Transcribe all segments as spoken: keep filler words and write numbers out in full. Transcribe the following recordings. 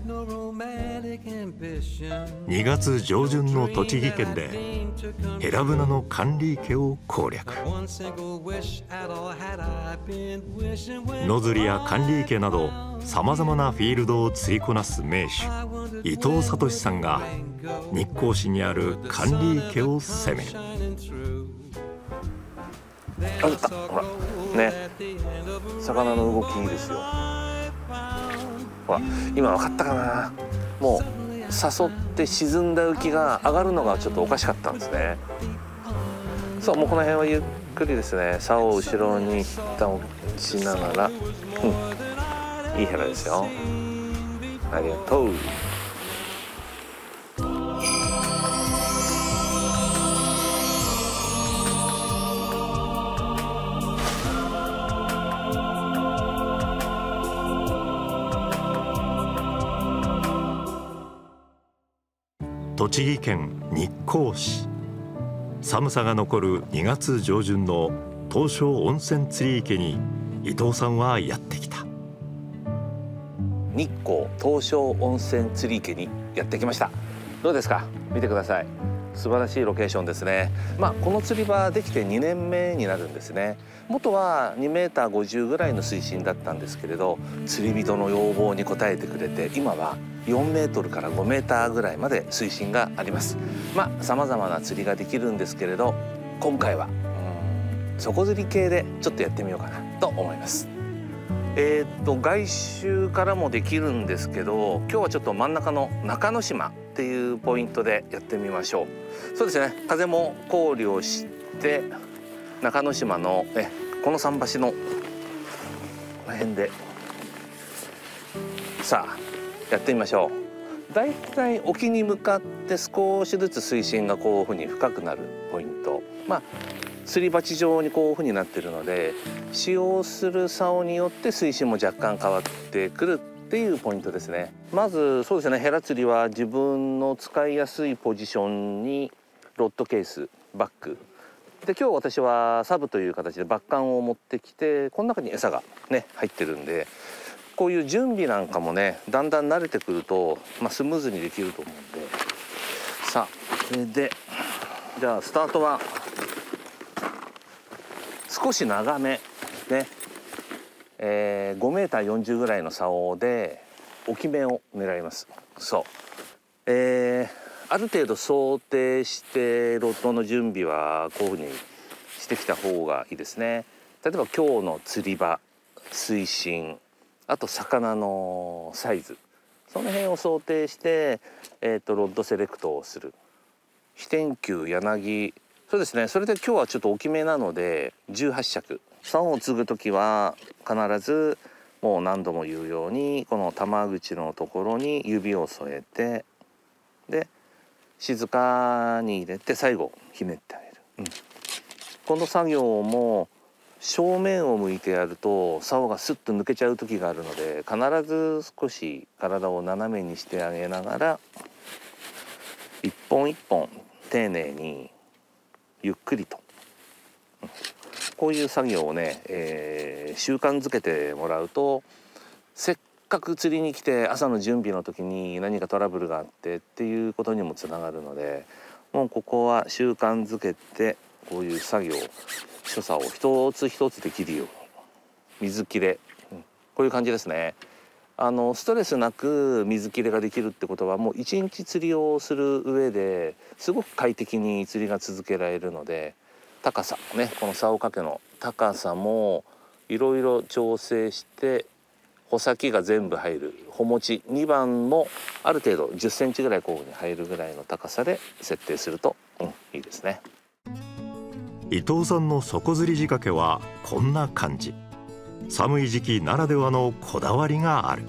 にがつ上旬の栃木県でヘラブナの管理池を攻略。野釣りや管理池などさまざまなフィールドを釣りこなす名手伊藤聡さんが日光市にある管理池を攻める。 あった、ほらね、魚の動きいいですよ。ほら今分かったかな。もう誘って沈んだ浮きが上がるのがちょっとおかしかったんですね。そう、もうこの辺はゆっくりですね、竿を後ろに一旦落ちながら、うん、いいヘラですよ。ありがとう。 栃木県日光市。寒さが残るにがつ上旬の東照温泉釣り池に伊藤さんはやってきた。 日光東照温泉釣り池にやってきました。どうですか、見てください。素晴らしいロケーションですね。まあこの釣り場できてにねんめになるんですね。元はにメーターごじゅうぐらいの水深だったんですけれど、釣り人の要望に応えてくれて今はよんメートルからごメーターぐらいまで水深があります。まあさまざまな釣りができるんですけれど、今回はうん底釣り系でちょっとやってみようかなと思います。えー、っと外周からもできるんですけど、今日はちょっと真ん中の中之島っていうポイントでやってみましょう。そうですね、風も考慮して中之島のえこの桟橋のこの辺でさあやってみましょう。だいたい沖に向かって少しずつ水深がこういうふうに深くなるポイント、まあすり鉢状にこういうふうになっているので、使用する竿によって水深も若干変わってくるっていうポイントですね。まずそうですね、ヘラ釣りは自分の使いやすいポジションにロッドケース、バッグで、今日私はサブという形でバッカンを持ってきて、この中に餌がね入ってるんで、こういう準備なんかもねだんだん慣れてくると、まあ、スムーズにできると思うんで、さあそれでじゃあスタートは少し長めね、えー、ごメーターよんじゅうぐらいの竿で置き目を狙います。そう、えー、ある程度想定してロッドの準備はこういうふうにしてきた方がいいですね。例えば今日の釣り場、水深、あと魚のサイズ、その辺を想定して、えー、とロッドセレクトをする。飛天球、柳、そうですね、それで今日はちょっと大きめなのでじゅうはっ尺。竿を継ぐ時は必ずもう何度も言うようにこの玉口のところに指を添えて、で静かに入れて最後ひねってあげる、うん、この作業も正面を向いてやると竿がスッと抜けちゃう時があるので、必ず少し体を斜めにしてあげながら一本一本丁寧にゆっくりと、うん、こういう作業をね、えー、習慣づけてもらうと、せっかく釣りに来て朝の準備の時に何かトラブルがあってっていうことにもつながるので、もうここは習慣づけてこういう作業所作を一つ一つできるように水切れ、うん、こういう感じですね。あのストレスなく水切れができるってことは、もう一日釣りをする上ですごく快適に釣りが続けられるので、高さね、この竿掛けの高さもいろいろ調整して、穂先が全部入る穂持ちにばんもある程度じゅっセンチぐらいこういうふうに入るぐらいの高さで設定すると、うん、いいですね。 伊藤さんの底釣り仕掛けはこんな感じ。寒い時期ならではのこだわりがある。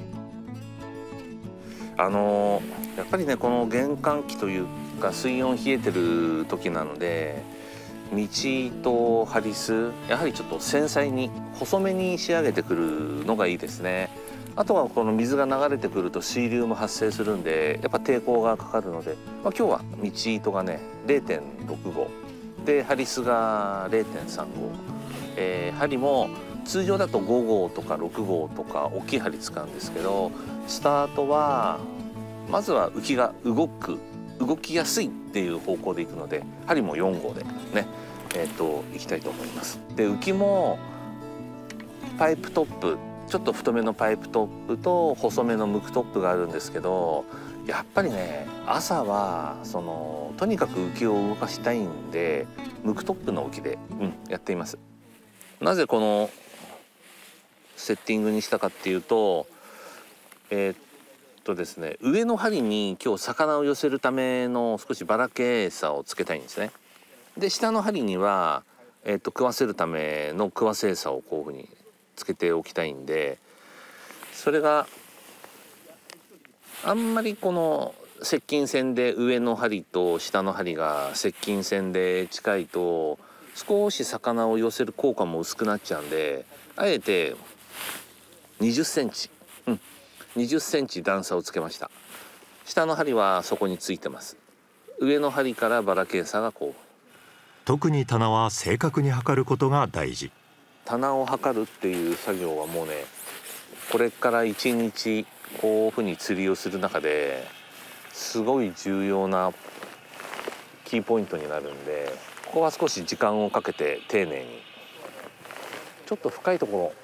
あのー、やっぱりね、この玄関期というか水温冷えてる時なので、道とハリスやはりちょっと繊細に細めに仕上げてくるのがいいですね。あとはこの水が流れてくると水流も発生するんで、やっぱ抵抗がかかるので、まあ、今日は道糸がね れいてんろくごでハリスが れいてんさんご、えー、針も通常だとごごうとかろくごうとか大きい針使うんですけど、スタートはまずは浮きが動く動きやすいっていう方向でいくので、針もよんごうでねえっといきたいと思います。で浮きもパイプトップ、ちょっと太めのパイプトップと細めのムクトップがあるんですけど、やっぱりね朝はそのとにかく浮きを動かしたいんでムクトップの浮きで、うん、やっています。なぜこのセッティングにしたかっていうと、えー、っとですね上の針に今日魚を寄せるための少しばらけ餌をつけたいんですね。で下の針には、えー、っと食わせるための食わせ餌をこういうふうにつけておきたいんで、それがあんまりこの接近線で上の針と下の針が接近線で近いと少し魚を寄せる効果も薄くなっちゃうんで、あえてにじゅっセンチ、うん、にじゅっセンチ段差をつけました。下の針はそこについてます。上の針からバラケーサがこう。 特に棚は正確に測ることが大事。 棚を測るっていう作業はもうね、これからいちにちこういうふうに釣りをする中ですごい重要なキーポイントになるんで、ここは少し時間をかけて丁寧に、ちょっと深いところ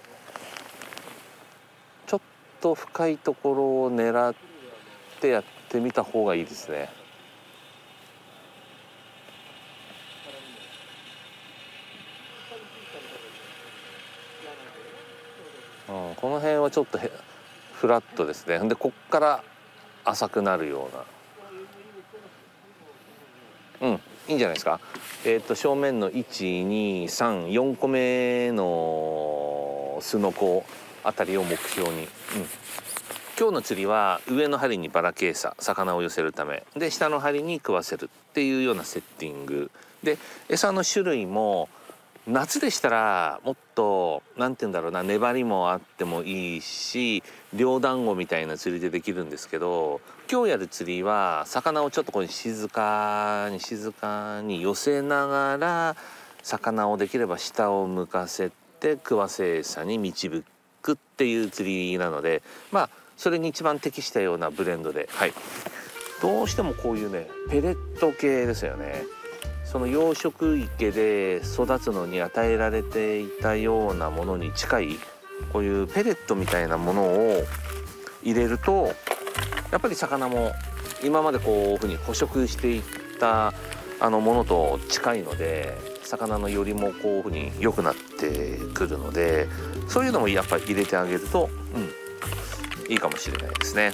ちょっと深いところを狙ってやってみた方がいいですね。うん、この辺はちょっとへフラットですね。でこっから浅くなるような、うん、いいんじゃないですか。えっと正面のいちにさんよんこめのすのこあたりを目標に、うん、今日の釣りは上の針にバラケーサ、魚を寄せるためで下の針に食わせるっていうようなセッティングで、餌の種類も夏でしたらもっとなんて言うんだろうな、粘りもあってもいいし両団子みたいな釣りでできるんですけど、今日やる釣りは魚をちょっとこう静かに静かに寄せながら魚をできれば下を向かせて食わせ餌に導くっていう釣りなので、まあそれに一番適したようなブレンドで、はい、どうしてもこういうねペレット系ですよね。その養殖池で育つのに与えられていたようなものに近いこういうペレットみたいなものを入れると、やっぱり魚も今までこういうふうに捕食していったあのものと近いので、魚の寄りもこういうふうに良くなってくるので、そういうのもやっぱり入れてあげると、うん、いいかもしれないですね。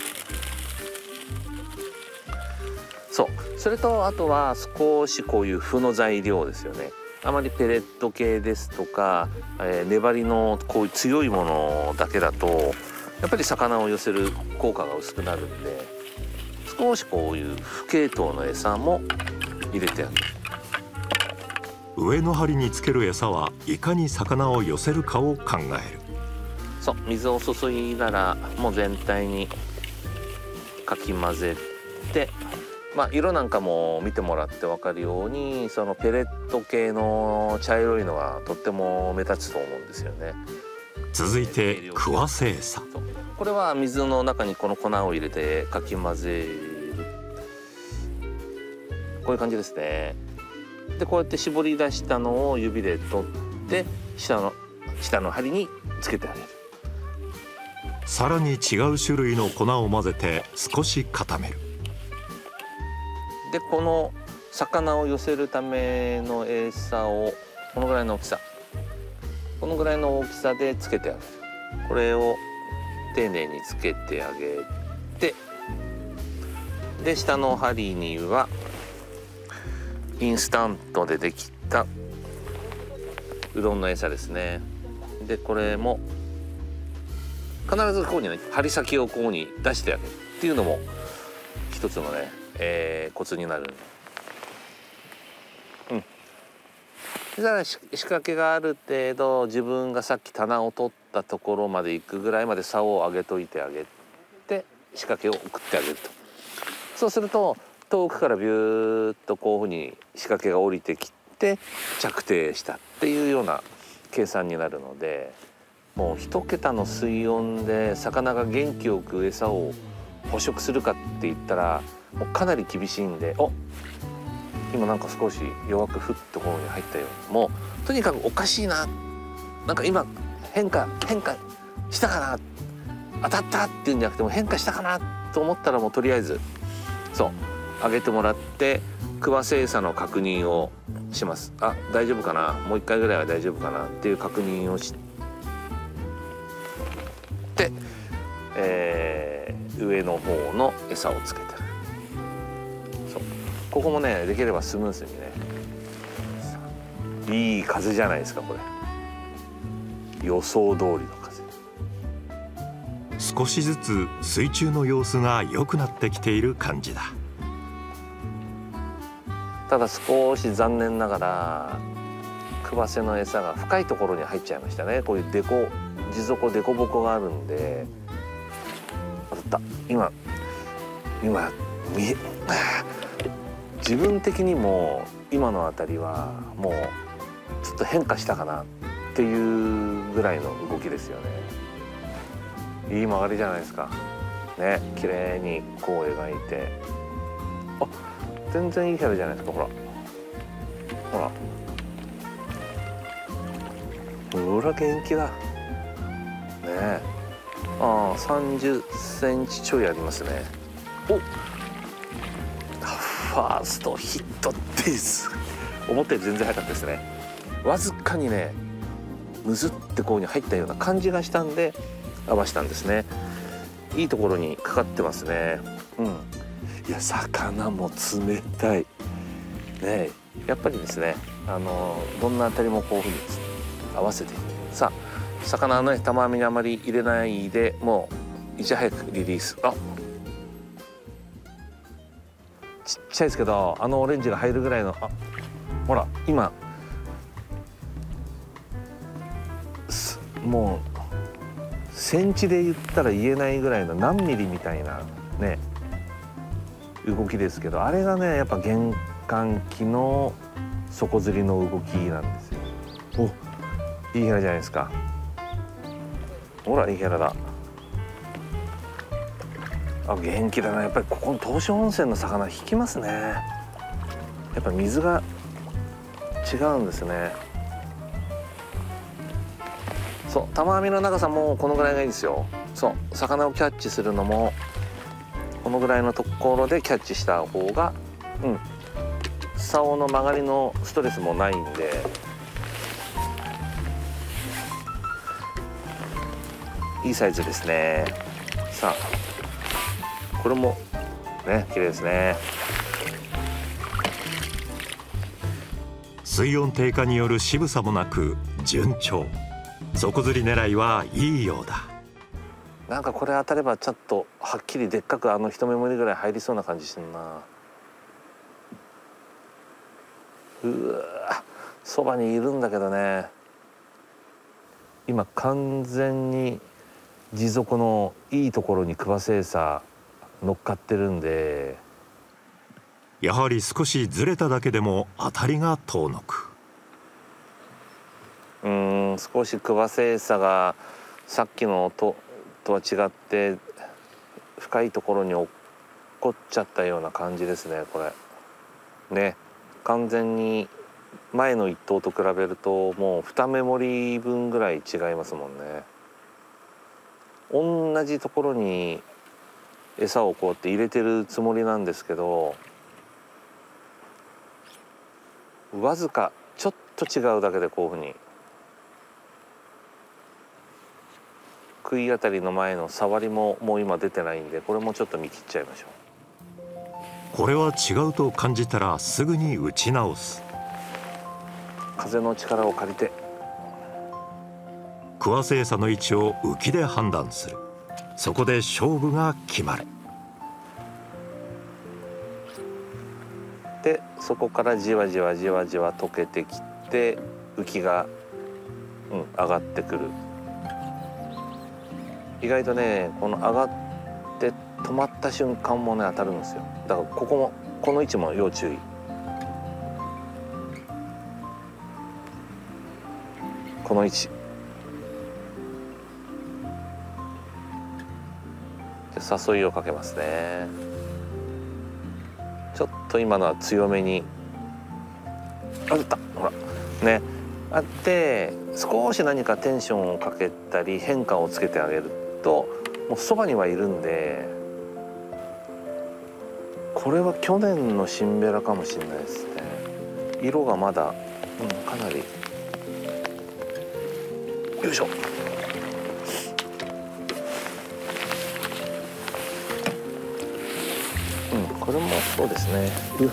そうそれとあとは少しこういう麩の材料ですよね。あまりペレット系ですとか、えー、粘りのこういう強いものだけだとやっぱり魚を寄せる効果が薄くなるんで、少しこういう麩系統の餌も入れてあげる。 上の針につける餌はいかに魚を寄せるかを考える。 そう水を注いだらもう全体にかき混ぜて、まあ、色なんかも見てもらって分かるようにそのペレット系の茶色いのがとっても目立つと思うんですよね。 続いて食わせ餌。 これは水の中にこの粉を入れてかき混ぜる、こういう感じですね。でこうやって絞り出したのを指で取って下の下の針につけてあげる。 さらに違う種類の粉を混ぜて少し固める。 でこの魚を寄せるための餌をこのぐらいの大きさこのぐらいの大きさでつけてあげる。これを丁寧につけてあげて、で下の針にはインスタントでできたうどんの餌ですね。でこれも必ずこうにね針先をこうに出してあげるっていうのも一つのね、えー、コツになる。うん。そしたら仕掛けがある程度自分がさっき棚を取ったところまで行くぐらいまで竿を上げといてあげて仕掛けを送ってあげると。そうすると遠くからビューッとこういうふうに仕掛けが降りてきて着底したっていうような計算になるので、 もう一桁の水温で魚が元気よく餌を捕食するかって言ったらもうかなり厳しいんで、お今なんか少し弱くふっとここに入ったように、もうとにかくおかしいな、なんか今変化変化したかな、当たったっていうんじゃなくても変化したかなと思ったらもうとりあえずそう上げてもらってクワセイサの確認をします。あ、大丈夫かな、もう一回ぐらいは大丈夫かなっていう確認をして、えー、上の方の餌をつけてる。そうここもねできればスムーズにね、いい風じゃないですかこれ、予想通りの風。 少しずつ水中の様子が良くなってきている感じだ。 ただ少し残念ながらクワセの餌が深いところに入っちゃいましたね。こういうデコ地底デコボコがあるんで、当たった。今今見え自分的にも今のあたりはもうちょっと変化したかなっていうぐらいの動きですよね。いい曲がりじゃないですかね。綺麗にこう描いて、あ、全然いいキャラじゃないですか。ほらほらほら元気だねえ。ああさんじゅっセンチちょいありますね。お、ファーストヒットです。思ったより全然早かったですね。わずかにねむずってこうに入ったような感じがしたんで合わしたんですね。いいところにかかってますね。うん、いや魚も冷たいね。やっぱりですね、あのどんなあたりもこういうふうに合わせて、さあ魚のね玉網にあまり入れないで、もういち早くリリース。あ、ちっちゃいですけどあのオレンジが入るぐらいの、あ、ほら今もうセンチで言ったら言えないぐらいの何ミリみたいなね動きですけど、あれがねやっぱ玄関機の底釣りの動きなんですよ。お、いいヘラじゃないですか。ほらいいヘラだ。あ、元気だな。やっぱりここの東照温泉の魚引きますね。やっぱ水が違うんですね。そう玉網の長さもこのぐらいがいいんですよ。そう魚をキャッチするのもこのぐらいのところでキャッチした方が、うん、竿の曲がりのストレスもないんで、いいサイズですね。さあこれもね綺麗ですね。 水温低下による渋さもなく順調。底釣り狙いはいいようだ。 なんかこれ当たればちょっとはっきりでっかくあの一目盛りぐらい入りそうな感じしてるな。うわそばにいるんだけどね。今完全に地底のいいところにクワセイサ乗っかってるんで、 やはり少しずれただけでも当たりが遠のく。 うーん少しクワセイサがさっきのととは違って深いところに落っこっちゃったような感じですね。これね完全に前の一頭と比べるともうに目盛り分ぐらい違いますもんね。同じところに餌をこうやって入れてるつもりなんですけど、わずかちょっと違うだけでこういうふうに食い当たりの前の触りももう今出てないんで、これもちょっと見切っちゃいましょう。これは違うと感じたらすぐに打ち直す。 風の力を借りてクワセイサの位置を浮きで判断する。そこで勝負が決まる。 でそこからじわじわじわじわ溶けてきて浮きが、うん、上がってくる。意外とねこの上がって止まった瞬間もね当たるんですよ。だからここもこの位置も要注意。この位置誘いをかけますね。ちょっと今のは強めにあったほらねあって少し何かテンションをかけたり変化をつけてあげるともうそばにはいるんで、これは去年のシンベラかもしれないですね。色がまだ、うん、かなりよいしょ。うん、これもそうですね。う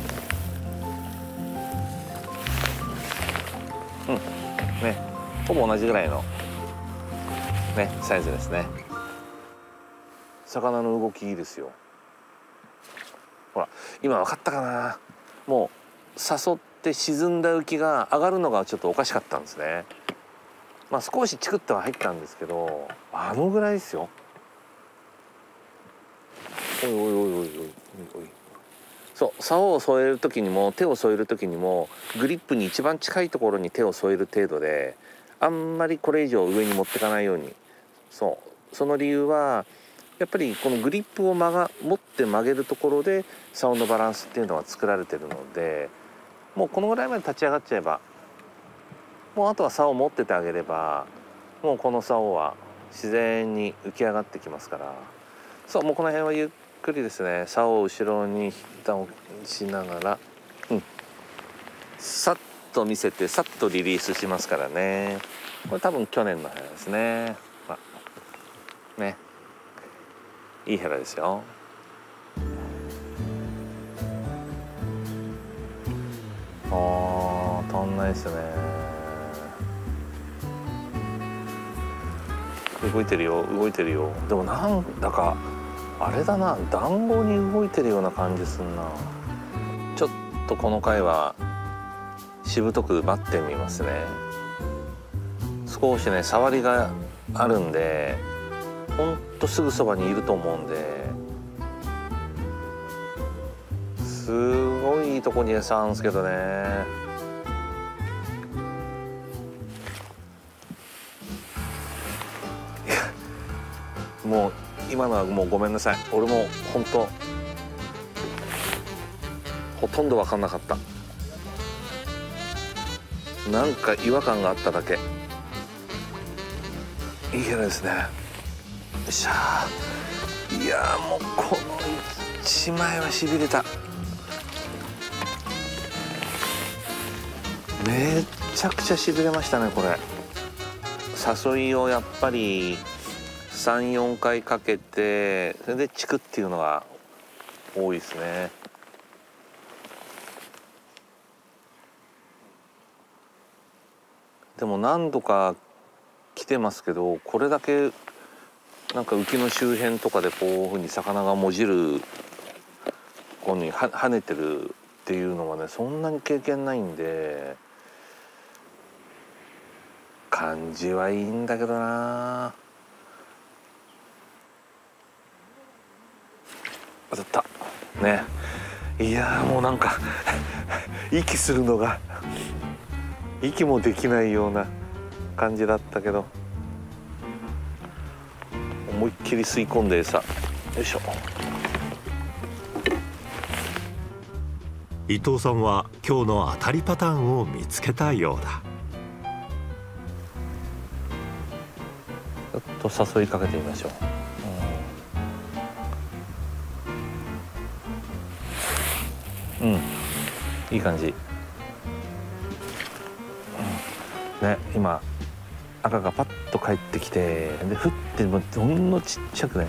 うんね、ほぼ同じぐらいのねサイズですね。魚の動きいいですよ。ほら今分かったかな。もう誘って沈んだ浮きが上がるのがちょっとおかしかったんですね。まあ少しチクッとは入ったんですけど、あのぐらいですよ。おいおいおいおいおいおい。そう、竿を添える時にも手を添える時にもグリップに一番近いところに手を添える程度で、あんまりこれ以上上に持ってかないように。そうその理由はやっぱりこのグリップを曲が持って曲げるところで竿のバランスっていうのは作られてるので、もうこのぐらいまで立ち上がっちゃえば、もうあとは竿を持っててあげれば、もうこの竿は自然に浮き上がってきますから。そう、もうこの辺はゆっくりですね。竿を後ろに引っ倒しながら、うん、さっと見せてさっとリリースしますからね。これ多分去年のヘラですね。まあ、ね、いいヘラですよ。あー、飛んないですね。動いてるよ動いてるよ。でもなんだかあれだな、団子に動いてるような感じすんな。ちょっとこの回はしぶとく待ってみますね。少しね触りがあるんで、ほんとすぐそばにいると思うんで、すごいいいとこに餌あるんですけどね。もう今のはもうごめんなさい。俺も本当ほとんど分かんなかった。なんか違和感があっただけ。いいヘラですね。よっしゃー。いやーもうこの一枚はしびれた。めっちゃくちゃしびれましたねこれ。誘いをやっぱりさんよんかいかけて、それでチクっていうのが多いですね。でも何度か来てますけど、これだけなんか浮きの周辺とかでこういうふうに魚がもじるこういうふうには跳ねてるっていうのはね、そんなに経験ないんで、感じはいいんだけどな。当たったね。いやーもうなんか息するのが息もできないような感じだったけど、思いっきり吸い込んで餌。よいしょ。 伊藤さんは今日の当たりパターンを見つけたようだ。 ちょっと誘いかけてみましょう。うん、うん、いい感じ。うん、ね、今赤がパッと帰ってきて、でふってもうほんのちっちゃくね、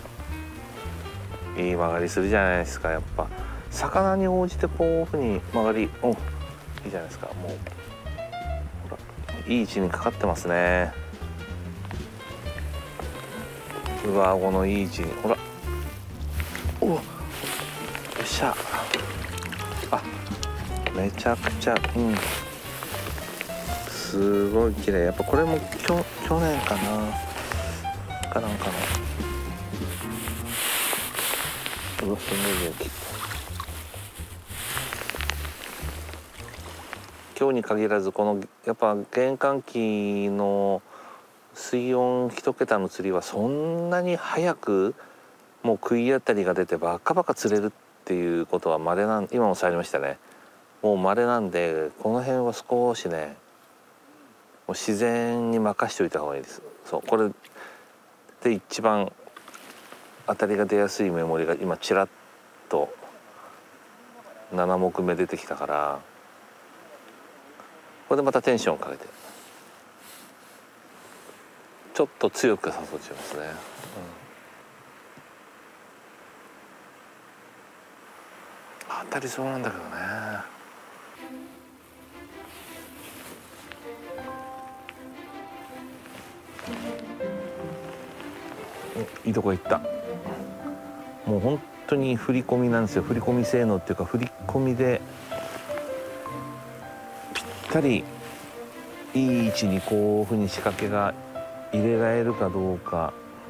いい曲がりするじゃないですか。やっぱ魚に応じてこういうふうに曲がり、おいいじゃないですか。もうほらいい位置にかかってますね。上顎のいい位置に、ほら、およっしゃ。あ、めちゃくちゃ、うん、すごい綺麗。やっぱこれもきょ去年かなかなんかのうわすごい元気。今日に限らずこのやっぱ玄関期の水温一桁の釣りはそんなに早くもう食い当たりが出てバッカバカ釣れるっていうことは稀なん、今も触りましたね。もう稀なんで、この辺は少しねもう自然に任しておいた方がいいです。そう、これで一番当たりが出やすい目盛りが今ちらっとなな目目出てきたから、これでまたテンションかけてちょっと強く誘っちゃいますね、うん、当たりそうなんだけどね。いいとこ行った。もう本当に振り込みなんですよ。振り込み性能っていうか、振り込みでぴったりいい位置にこういうふうに仕掛けが入れられるかどうか、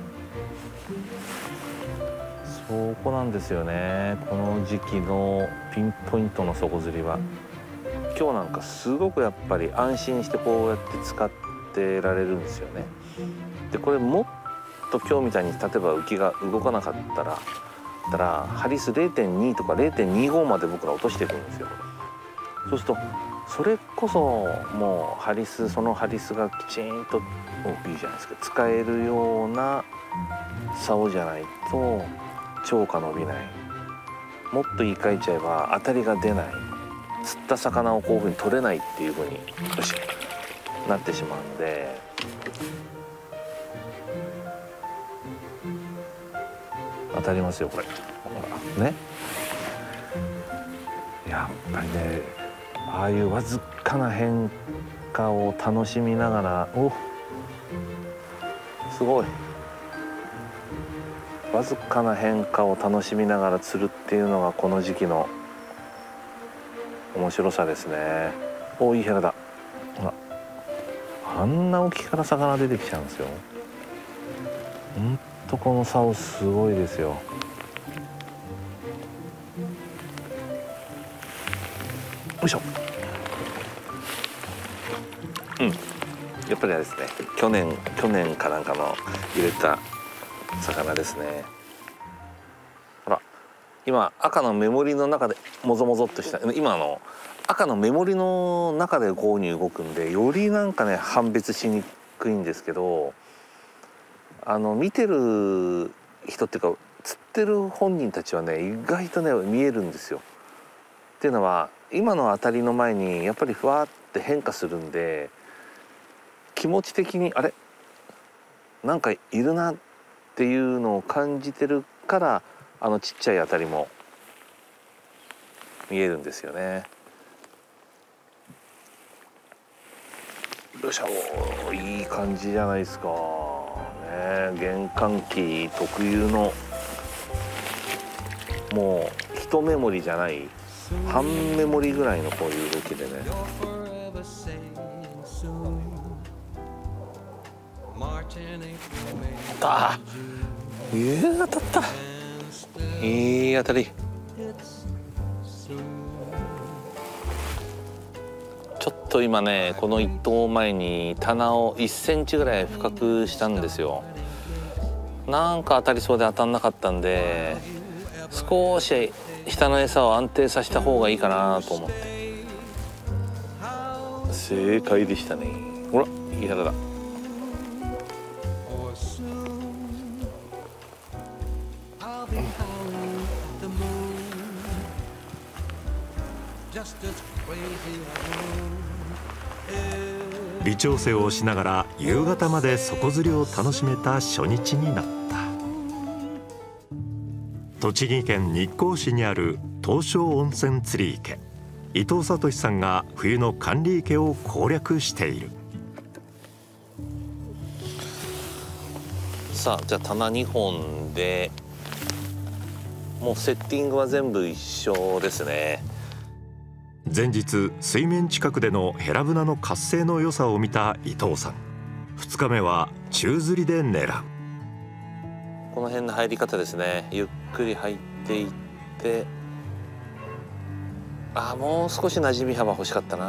そこなんですよね。この時期のピンポイントの底釣りは。今日なんかすごくやっぱり安心してこうやって使ってられるんですよね。でこれもっと今日みたいに例えば浮きが動かなかったらたらハリス ゼロてんに とか ゼロてんにご まで僕ら落としていくんですよ。そうするとそれこそもうハリスそのハリスがきちんといいじゃないですか、使えるような竿じゃないと釣果伸びない。もっと言い換えちゃえば当たりが出ない、釣った魚をこういうふうに取れないっていうふうによしなってしまうんで、当たりますよこれ。ほらね、やっぱりね、ああいうわずかな変化を楽しみながら、おすごいわずかな変化を楽しみながら釣るっていうのがこの時期の面白さですね。おいいヘラだ。ほらあんな沖から魚出てきちゃうんですよ。ほんとこの竿すごいですよ。よいしょ。うん、やっぱりあれですね、去年去年かなんかの入れた魚ですね。ほら今赤の目盛りの中でもぞもぞっとした、今の赤の目盛りの中でこうに動くんで、よりなんかね判別しにくいんですけど、あの見てる人っていうか釣ってる本人たちはね意外とね見えるんですよ。っていうのは今の当たりの前にやっぱりふわって変化するんで、気持ち的にあれなんかいるなっていうのを感じてるから、あのちっちゃい当たりも見えるんですよね。よっしゃ、おいい感じじゃないですかね。玄関機特有のもう一目盛りじゃない半目盛りぐらいのこういう動きでね。ああ、いや当たった、いい当たり。ちょっと今ねこの一投前に棚をいっセンチぐらい深くしたんですよ。なんか当たりそうで当たんなかったんで、少し下の餌を安定させた方がいいかなと思って。正解でしたね。ほらいい腹だ。 微調整をしながら夕方まで底釣りを楽しめた初日になった。栃木県日光市にある東照温泉釣り池、伊藤聡さんが冬の管理池を攻略している。 さあじゃあ棚にほんでもうセッティングは全部一緒ですね。 前日水面近くでのヘラブナの活性の良さを見た伊藤さん、ふつかめは宙吊りで狙う。 この辺の入り方ですね。ゆっくり入っていって、あもう少し馴染み幅欲しかったな。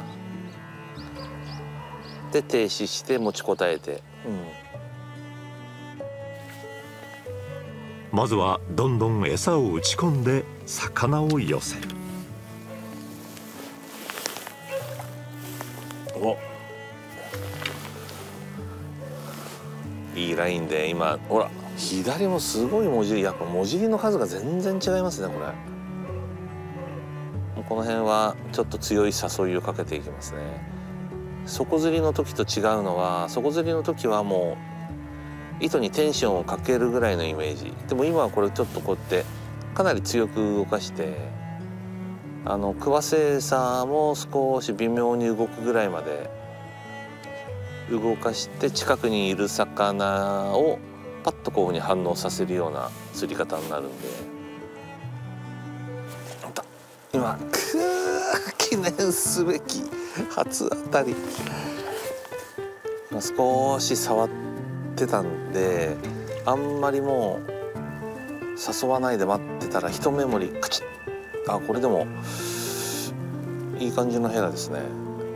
で停止して持ちこたえて、 まずはどんどん餌を打ち込んで魚を寄せる。 お、いいラインで今ほら左もすごい文字り、やっぱ文字りの数が全然違いますねこれ。この辺はちょっと強い誘いをかけていきますね。底釣りの時と違うのは、底釣りの時はもう糸にテンションをかけるぐらいのイメージでも、今はこれちょっとこうやってかなり強く動かして、あの食わせ餌も少し微妙に動くぐらいまで動かして、近くにいる魚をパッとこういうふうに反応させるような釣り方になるんで。今くー記念すべき初当たり。少し触ってたんで、あんまりもう誘わないで待ってたら一目盛りカチッ。あ、これでもいい感じのヘラですね。ね、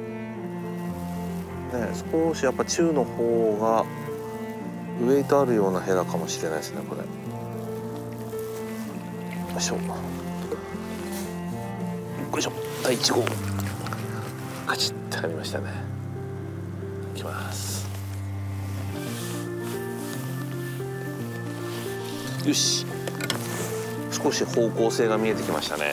少しやっぱ中の方がウエイトあるようなヘラかもしれないですねこれ。よいしょよいしょ、だいいち号カチッて入りましたね。いきます。よし、少し方向性が見えてきましたね。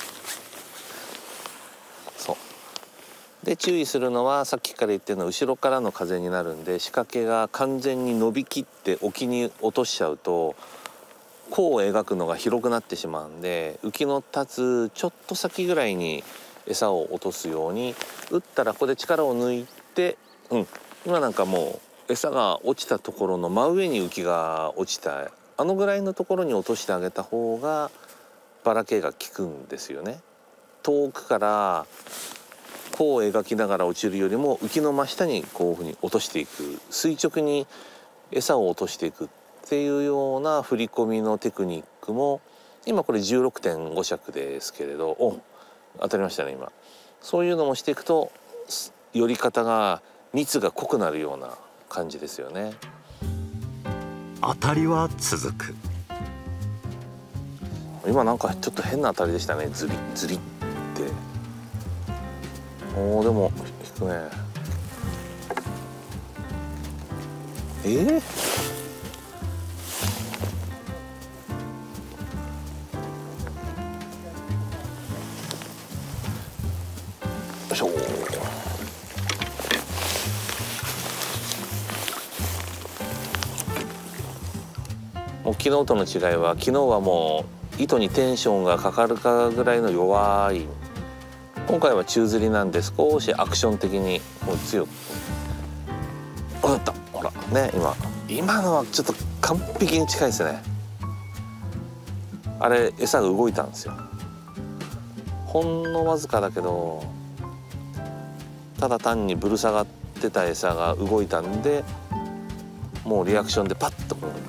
そうで、注意するのはさっきから言ってるのは後ろからの風になるんで、仕掛けが完全に伸びきって沖に落としちゃうと弧を描くのが広くなってしまうんで、浮きの立つちょっと先ぐらいに餌を落とすように打ったら、ここで力を抜いて、うん、今なんかもう餌が落ちたところの真上に浮きが落ちたあのぐらいのところに落としてあげた方がバラ系が効くんですよね。遠くから弧を描きながら落ちるよりも浮きの真下にこういうふうに落としていく、垂直に餌を落としていくっていうような振り込みのテクニックも、今これ じゅうろくてんご 尺ですけれど、お、当たりましたね今。そういうのもしていくと寄り方が蜜が濃くなるような感じですよね。 当たりは続く。 今なんかちょっと変な当たりでしたね。ズリズリって。おー、でも引くね。えー、よいしょ。もう昨日との違いは、昨日はもう糸にテンションがかかるかぐらいの弱い、今回は宙吊りなんで少しアクション的にもう強く。あ、だった、ほらね、今今のはちょっと完璧に近いですね。あれ餌が動いたんですよ。ほんのわずかだけど、ただ単にぶる下がってた餌が動いたんで、もうリアクションでパッとこう。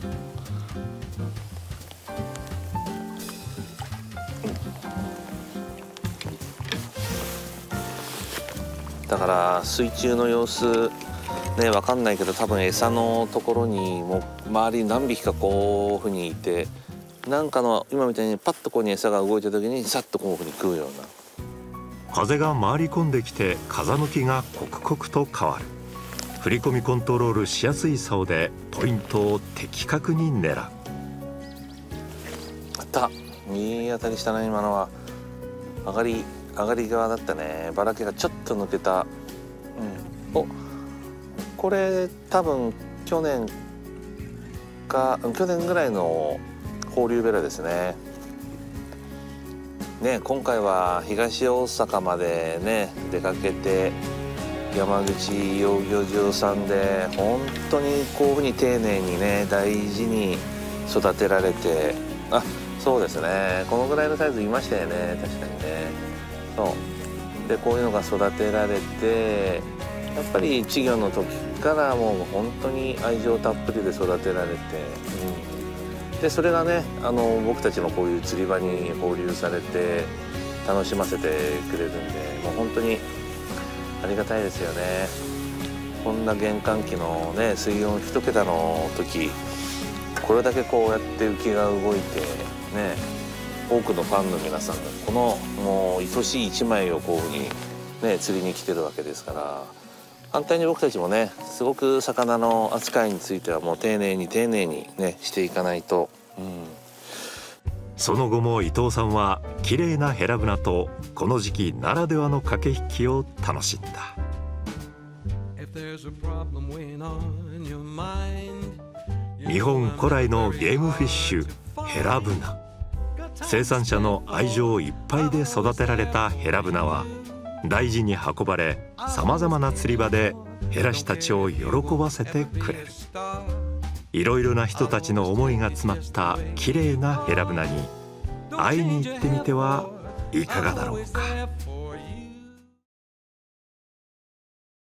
だから水中の様子ね、分かんないけど、多分餌のところにもう周りに何匹かこういうふうにいて、なんかの今みたいにパッとここに餌が動いた時にさっとこういうふうに食うような。 風が回り込んできて風向きが刻々と変わる。振り込みコントロールしやすい竿でポイントを的確に狙う。 あった、いい当たりしたね今のは。上がり上がり側だったね。バラ毛がちょっと抜けた。うん、お、これ多分去年か去年ぐらいの放流ベラですね。ね、今回は東大阪までね出かけて、山口養魚場さんで本当にこういうふうに丁寧にね大事に育てられて、あ、そうですね、このぐらいのサイズいましたよね、確かにね。そうで、こういうのが育てられて、やっぱり稚魚の時からもう本当に愛情たっぷりで育てられて、うん、でそれがね、あの僕たちのこういう釣り場に放流されて楽しませてくれるんで、もう本当にありがたいですよね。こんな玄関期のね水温一桁の時、 これだけこうやって浮きが動いてね、多くのファンの皆さんがこのもう愛しい一枚をこういうふうにね釣りに来てるわけですから、反対に僕たちもねすごく魚の扱いについてはもう丁寧に丁寧にねしていかないと。うん、 その後も伊藤さんは綺麗なヘラブナとこの時期ならではの駆け引きを楽しんだ。日本古来のゲームフィッシュヘラブナ、生産者の愛情いっぱいで育てられたヘラブナは大事に運ばれ、さまざまな釣り場でヘラ師たちを喜ばせてくれる。いろいろな人たちの思いが詰まった綺麗なヘラブナに会いに行ってみてはいかがだろうか。